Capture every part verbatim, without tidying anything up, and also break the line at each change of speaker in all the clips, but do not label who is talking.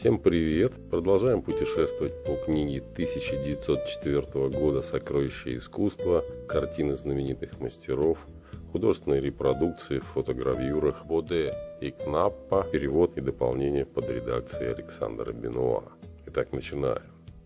Всем привет! Продолжаем путешествовать по книге тысяча девятьсот четвёртого года «Сокровища искусства», картины знаменитых мастеров, художественные репродукции в фотогравюрах Боде и Кнаппа, перевод и дополнение под редакцией Александра Бенуа. Итак, начинаем.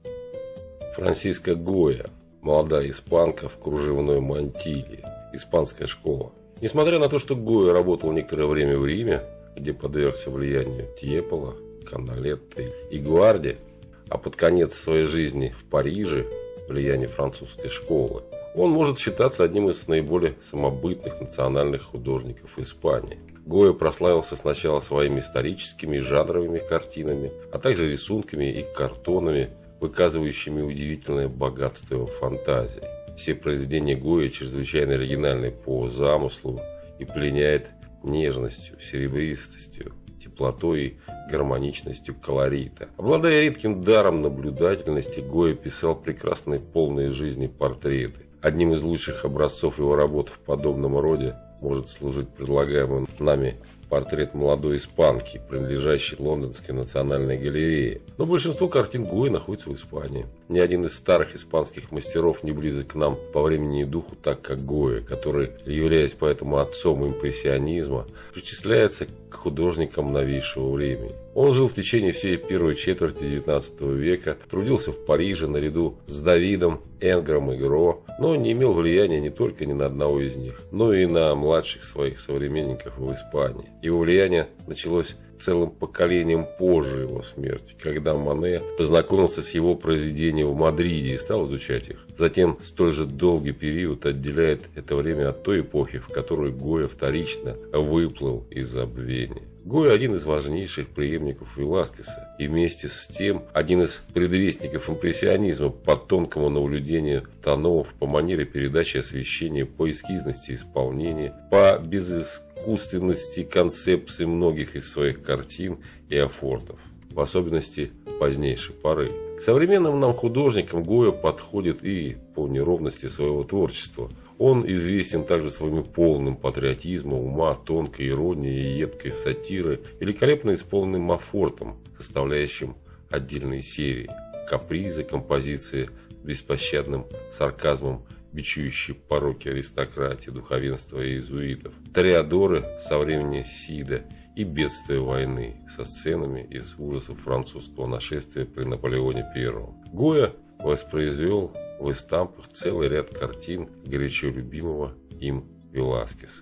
Франсиска Гойя, молодая испанка в кружевной мантилье, испанская школа. Несмотря на то, что Гойя работал некоторое время в Риме, где подвергся влиянию Тьепола, Каналетты и Гуарди, а под конец своей жизни в Париже влияние французской школы, он может считаться одним из наиболее самобытных национальных художников Испании. Гойя прославился сначала своими историческими и жанровыми картинами, а также рисунками и картонами, выказывающими удивительное богатство его фантазии. Все произведения Гойи чрезвычайно оригинальны по замыслу и пленяет нежностью, серебристостью, теплотой и гармоничностью колорита. Обладая редким даром наблюдательности, Гойя писал прекрасные полные жизни портреты. Одним из лучших образцов его работ в подобном роде может служить предлагаемый нами портрет молодой испанки, принадлежащей Лондонской национальной галерее. Но большинство картин Гойи находится в Испании. Ни один из старых испанских мастеров не близок к нам по времени и духу так, как Гойя, который, являясь поэтому отцом импрессионизма, причисляется к художникам новейшего времени. Он жил в течение всей первой четверти девятнадцатого века, трудился в Париже наряду с Давидом, Энгром и Гро, но не имел влияния не только ни на одного из них, но и на младших своих современников в Испании. Его влияние началось целым поколением позже его смерти, когда Моне познакомился с его произведением в Мадриде и стал изучать их. Затем столь же долгий период отделяет это время от той эпохи, в которой Гойя вторично выплыл из забвения. Гойя один из важнейших преемников Веласкеса и вместе с тем один из предвестников импрессионизма по тонкому наблюдению тонов, по манере передачи освещения, по эскизности исполнения, по безыскусственности концепции многих из своих картин и афортов, в особенности позднейшей поры. К современным нам художникам Гойя подходит и по неровности своего творчества. Он известен также своим полным патриотизмом, ума, тонкой иронией и едкой сатирой, великолепно исполненным афортом, составляющим отдельные серии, капризы, композиции, беспощадным сарказмом, бичующие пороки аристократии, духовенства и иезуитов, тореадоры со времени Сида и бедствия войны со сценами из ужасов французского нашествия при Наполеоне Первом. Гойя воспроизвел в эстампах целый ряд картин горячо любимого им Веласкеса.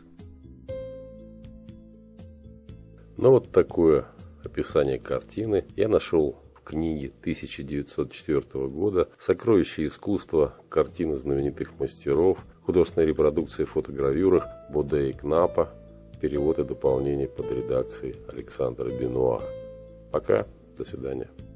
Ну вот такое описание картины я нашел в книге тысяча девятьсот четвёртого года «Сокровища искусства. Картины знаменитых мастеров. Художественные репродукции в фотогравюрах Боде и Кнаппа. Перевод и дополнение под редакцией Александра Бенуа». Пока, до свидания.